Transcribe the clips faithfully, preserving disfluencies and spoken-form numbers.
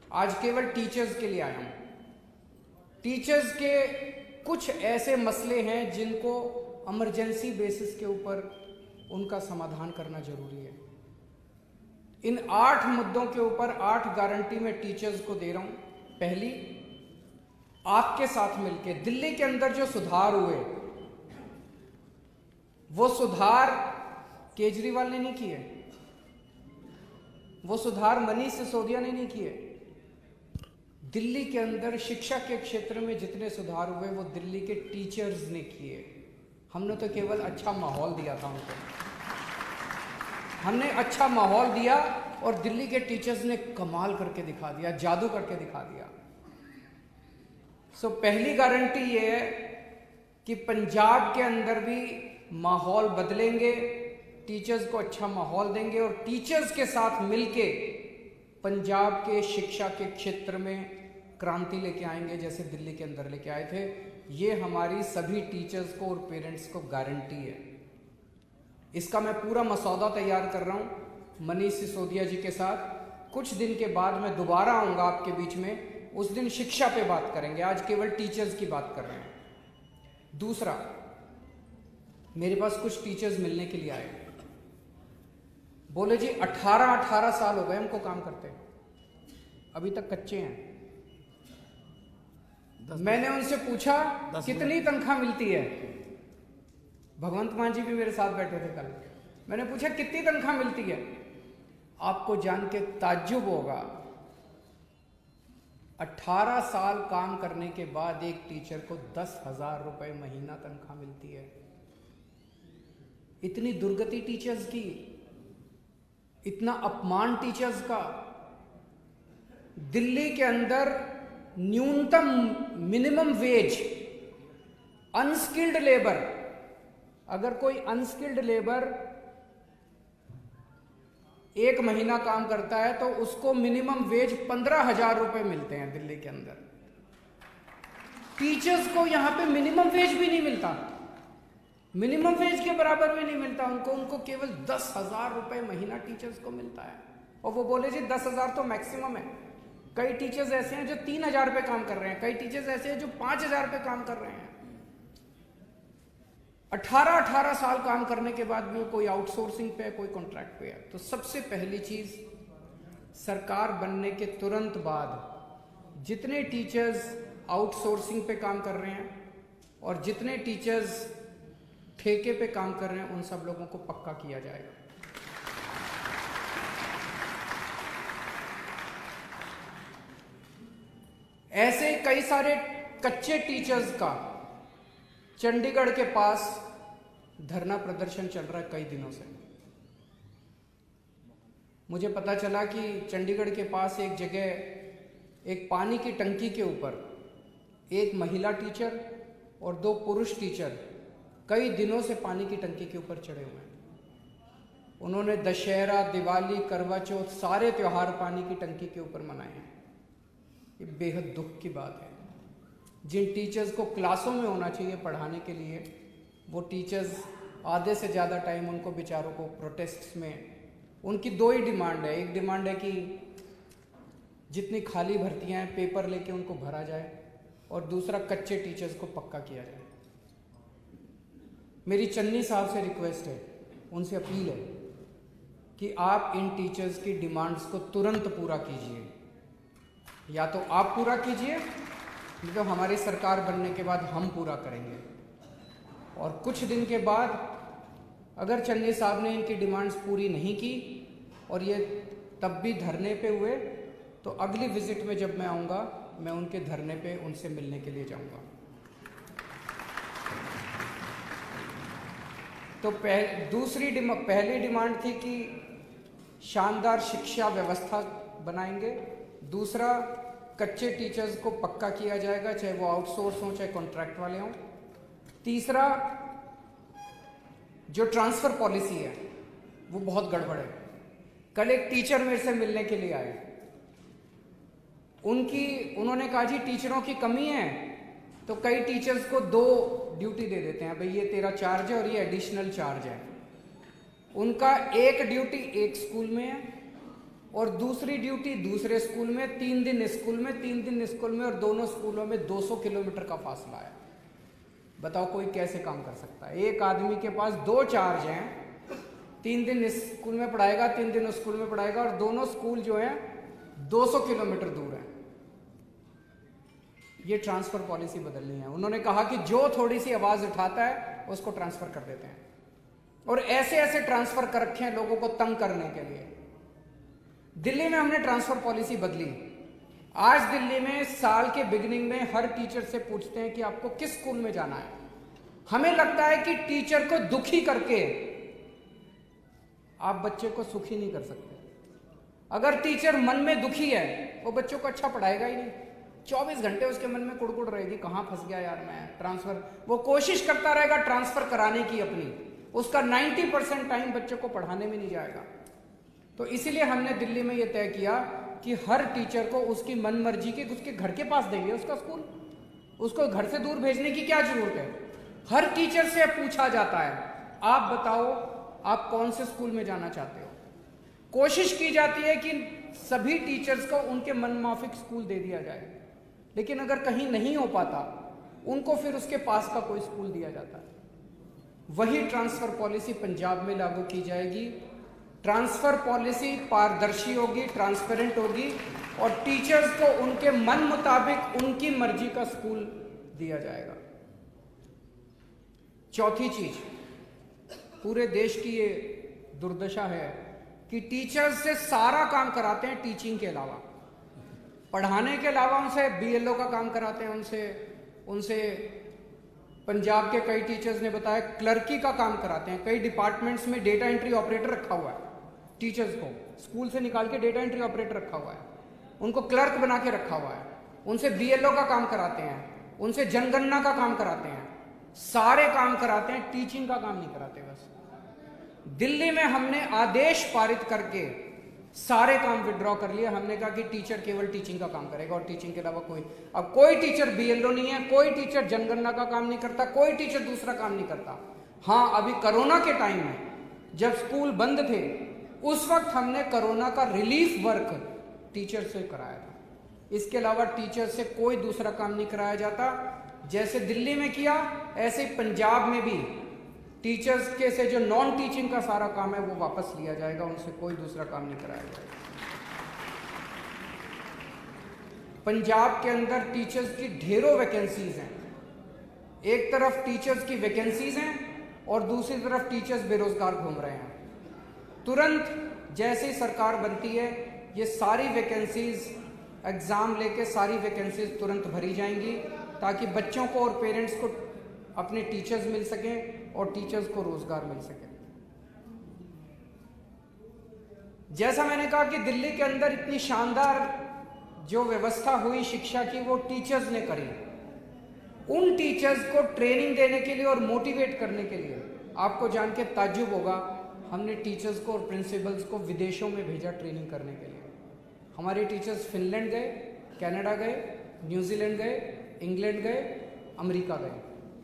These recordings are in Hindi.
आज केवल टीचर्स के लिए आया हूं। टीचर्स के कुछ ऐसे मसले हैं जिनको इमरजेंसी बेसिस के ऊपर उनका समाधान करना जरूरी है। इन आठ मुद्दों के ऊपर आठ गारंटी मैं टीचर्स को दे रहा हूं। पहली, आपके साथ मिलके दिल्ली के अंदर जो सुधार हुए, वो सुधार केजरीवाल ने नहीं किए, वो सुधार मनीष सिसोदिया ने नहीं किए। दिल्ली के अंदर शिक्षा के क्षेत्र में जितने सुधार हुए वो दिल्ली के टीचर्स ने किए। हमने तो केवल अच्छा माहौल दिया था उनको, हमने अच्छा माहौल दिया और दिल्ली के टीचर्स ने कमाल करके दिखा दिया, जादू करके दिखा दिया। सो पहली गारंटी ये है कि पंजाब के अंदर भी माहौल बदलेंगे, टीचर्स को अच्छा माहौल देंगे और टीचर्स के साथ मिलके पंजाब के शिक्षा के क्षेत्र में क्रांति लेके आएंगे, जैसे दिल्ली के अंदर लेके आए थे। ये हमारी सभी टीचर्स को और पेरेंट्स को गारंटी है। इसका मैं पूरा मसौदा तैयार कर रहा हूं मनीष सिसोदिया जी के साथ। कुछ दिन के बाद मैं दोबारा आऊंगा आपके बीच में, उस दिन शिक्षा पे बात करेंगे, आज केवल टीचर्स की बात कर रहे हैं। दूसरा, मेरे पास कुछ टीचर्स मिलने के लिए आए, बोले जी अठारह अठारह साल हो गए हमको काम करते, अभी तक कच्चे हैं। मैंने उनसे पूछा कितनी तनख्वाह मिलती है, भगवंत मान जी भी मेरे साथ बैठे थे कल। मैंने पूछा कितनी तनख्वाह मिलती है, आपको जान के ताज्जुब होगा, अठारह साल काम करने के बाद एक टीचर को दस हजार रुपए महीना तनख्वाह मिलती है। इतनी दुर्गति टीचर्स की, इतना अपमान टीचर्स का। दिल्ली के अंदर न्यूनतम मिनिमम वेज, अनस्किल्ड लेबर, अगर कोई अनस्किल्ड लेबर एक महीना काम करता है तो उसको मिनिमम वेज पंद्रह हजार रुपए मिलते हैं दिल्ली के अंदर। टीचर्स को यहां पे मिनिमम वेज भी नहीं मिलता, मिनिमम वेज के बराबर भी नहीं मिलता उनको उनको केवल दस हजार रुपए महीना टीचर्स को मिलता है। और वो बोले जी दस हजार तो मैक्सिमम है। कई टीचर्स ऐसे हैं जो तीन हजार पे काम कर रहे हैं, कई टीचर्स ऐसे हैं जो पांच हजार पे काम कर रहे हैं। अठारह अठारह साल काम करने के बाद भी कोई आउटसोर्सिंग पे है, कोई कॉन्ट्रैक्ट पे है। तो सबसे पहली चीज, सरकार बनने के तुरंत बाद जितने टीचर्स आउटसोर्सिंग पे काम कर रहे हैं और जितने टीचर्स ठेके पे काम कर रहे हैं, उन सब लोगों को पक्का किया जाएगा। ऐसे कई सारे कच्चे टीचर्स का चंडीगढ़ के पास धरना प्रदर्शन चल रहा है कई दिनों से। मुझे पता चला कि चंडीगढ़ के पास एक जगह एक पानी की टंकी के ऊपर एक महिला टीचर और दो पुरुष टीचर कई दिनों से पानी की टंकी के ऊपर चढ़े हुए हैं। उन्होंने दशहरा, दिवाली, करवा चौथ सारे त्योहार पानी की टंकी के ऊपर मनाए हैं। ये बेहद दुख की बात है। जिन टीचर्स को क्लासों में होना चाहिए पढ़ाने के लिए, वो टीचर्स आधे से ज़्यादा टाइम उनको बेचारों को प्रोटेस्ट्स में, उनकी दो ही डिमांड है। एक डिमांड है कि जितनी खाली भर्तियां हैं पेपर लेके उनको भरा जाए, और दूसरा कच्चे टीचर्स को पक्का किया जाए। मेरी चन्नी साहब से रिक्वेस्ट है, उनसे अपील है कि आप इन टीचर्स की डिमांड्स को तुरंत पूरा कीजिए। या तो आप पूरा कीजिए, नहीं तो हमारी सरकार बनने के बाद हम पूरा करेंगे। और कुछ दिन के बाद अगर चन्नी साहब ने इनकी डिमांड्स पूरी नहीं की और ये तब भी धरने पे हुए, तो अगली विजिट में जब मैं आऊँगा, मैं उनके धरने पे उनसे मिलने के लिए जाऊँगा। तो पह, दूसरी डिमा, पहली डिमांड थी कि शानदार शिक्षा व्यवस्था बनाएंगे। दूसरा, कच्चे टीचर्स को पक्का किया जाएगा, चाहे वो आउटसोर्स हों चाहे कॉन्ट्रैक्ट वाले हों। तीसरा, जो ट्रांसफर पॉलिसी है वो बहुत गड़बड़ है। कल एक टीचर मेरे से मिलने के लिए आए, उनकी उन्होंने कहा जी टीचरों की कमी है, तो कई टीचर्स को दो ड्यूटी दे देते हैं, भाई ये तेरा चार्ज है और ये एडिशनल चार्ज है। उनका एक ड्यूटी एक स्कूल में है और दूसरी ड्यूटी दूसरे स्कूल में, तीन दिन स्कूल में, तीन दिन स्कूल में, और दोनों स्कूलों में दो सौ किलोमीटर का फासला है। बताओ कोई कैसे काम कर सकता है? एक आदमी के पास दो चार्ज हैं, तीन दिन इस स्कूल में पढ़ाएगा, तीन दिन उस स्कूल में पढ़ाएगा, और दोनों स्कूल जो है दो सौ किलोमीटर दूर है। ये ट्रांसफर पॉलिसी बदलनी है। उन्होंने कहा कि जो थोड़ी सी आवाज उठाता है उसको ट्रांसफर कर देते हैं, और ऐसे ऐसे ट्रांसफर कर रखे हैं लोगों को तंग करने के लिए। दिल्ली में हमने ट्रांसफर पॉलिसी बदली। आज दिल्ली में साल के बिगिनिंग में हर टीचर से पूछते हैं कि आपको किस स्कूल में जाना है। हमें लगता है कि टीचर को दुखी करके आप बच्चे को सुखी नहीं कर सकते। अगर टीचर मन में दुखी है वो बच्चों को अच्छा पढ़ाएगा ही नहीं। चौबीस घंटे उसके मन में कुड़कुड़ रहेगी, कहां फंस गया यार मैं, ट्रांसफर। वो कोशिश करता रहेगा ट्रांसफर कराने की अपनी, उसका नब्बे परसेंट टाइम बच्चों को पढ़ाने में नहीं जाएगा। तो इसीलिए हमने दिल्ली में यह तय किया कि हर टीचर को उसकी मन मर्जी के उसके घर के पास देंगे उसका स्कूल। उसको घर से दूर भेजने की क्या जरूरत है? हर टीचर से पूछा जाता है, आप बताओ आप कौन से स्कूल में जाना चाहते हो। कोशिश की जाती है कि सभी टीचर्स को उनके मनमाफिक स्कूल दे दिया जाए, लेकिन अगर कहीं नहीं हो पाता उनको फिर उसके पास का कोई स्कूल दिया जाता है। वही ट्रांसफर पॉलिसी पंजाब में लागू की जाएगी। ट्रांसफर पॉलिसी पारदर्शी होगी, ट्रांसपेरेंट होगी, और टीचर्स को उनके मन मुताबिक उनकी मर्जी का स्कूल दिया जाएगा। चौथी चीज, पूरे देश की ये दुर्दशा है कि टीचर्स से सारा काम कराते हैं टीचिंग के अलावा, पढ़ाने के अलावा उनसे बीएलओ का काम कराते हैं, उनसे उनसे पंजाब के कई टीचर्स ने बताया क्लर्की का काम कराते हैं। कई डिपार्टमेंट्स में डेटा एंट्री ऑपरेटर रखा हुआ है, टीचर्स को स्कूल से निकाल के डेटा एंट्री ऑपरेटर रखा हुआ है, उनको क्लर्क बना के रखा हुआ है। उनसे बीएलओ का काम कराते हैं, उनसे जनगणना का काम कराते हैं, सारे काम कराते हैं, टीचिंग का काम नहीं कराते। बस दिल्ली में हमने आदेश पारित करके सारे काम विड्रॉ कर लिया। हमने कहा कि टीचर केवल टीचिंग का काम करेगा और टीचिंग के अलावा कोई, अब कोई टीचर बीएलओ नहीं है, कोई टीचर जनगणना का काम नहीं करता, कोई टीचर दूसरा काम नहीं करता। हाँ, अभी कोरोना के टाइम में जब स्कूल बंद थे उस वक्त हमने कोरोना का रिलीफ वर्क टीचर से कराया था। इसके अलावा टीचर से कोई दूसरा काम नहीं कराया जाता। जैसे दिल्ली में किया ऐसे पंजाब में भी टीचर्स के से जो नॉन टीचिंग का सारा काम है वो वापस लिया जाएगा, उनसे कोई दूसरा काम नहीं कराया जाएगा। पंजाब के अंदर टीचर्स की ढेरों वैकेंसीज हैं। एक तरफ टीचर्स की वैकेंसीज हैं और दूसरी तरफ टीचर्स बेरोजगार घूम रहे हैं। तुरंत जैसे ही सरकार बनती है ये सारी वैकेंसीज एग्जाम लेके सारी वैकेंसीज तुरंत भरी जाएंगी, ताकि बच्चों को और पेरेंट्स को अपने टीचर्स मिल सकें और टीचर्स को रोजगार मिल सके। जैसा मैंने कहा कि दिल्ली के अंदर इतनी शानदार जो व्यवस्था हुई शिक्षा की वो टीचर्स ने करी। उन टीचर्स को ट्रेनिंग देने के लिए और मोटिवेट करने के लिए आपको जान के ताज्जुब होगा, हमने टीचर्स को और प्रिंसिपल्स को विदेशों में भेजा ट्रेनिंग करने के लिए। हमारे टीचर्स फिनलैंड गए, कनाडा गए, न्यूजीलैंड गए, इंग्लैंड गए, अमेरिका गए।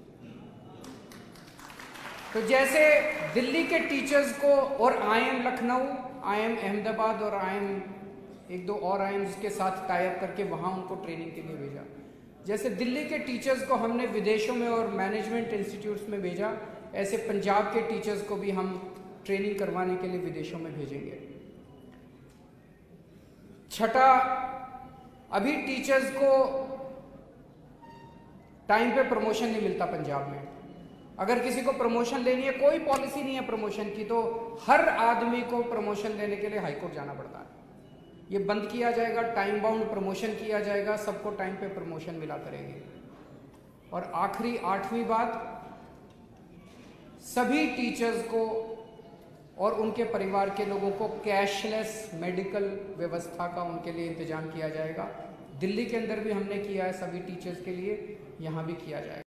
तो जैसे दिल्ली के टीचर्स को और आईएम लखनऊ, आईएम अहमदाबाद और आईएम एक दो और आईएम्स के साथ टाई अप करके वहाँ उनको ट्रेनिंग के लिए भेजा, जैसे दिल्ली के टीचर्स को हमने विदेशों में और मैनेजमेंट इंस्टीट्यूट्स में भेजा, ऐसे पंजाब के टीचर्स को भी हम ट्रेनिंग करवाने के लिए विदेशों में भेजेंगे। छठा, अभी टीचर्स को टाइम पे प्रमोशन नहीं मिलता पंजाब में। अगर किसी को प्रमोशन लेनी है, कोई पॉलिसी नहीं है प्रमोशन की, तो हर आदमी को प्रमोशन लेने के लिए हाईकोर्ट जाना पड़ता है। ये बंद किया जाएगा, टाइम बाउंड प्रमोशन किया जाएगा, सबको टाइम पे प्रमोशन मिला करेंगे। और आखिरी आठवीं बात, सभी टीचर्स को और उनके परिवार के लोगों को कैशलेस मेडिकल व्यवस्था का उनके लिए इंतजाम किया जाएगा। दिल्ली के अंदर भी हमने किया है सभी टीचर्स के लिए, यहाँ भी किया जाएगा।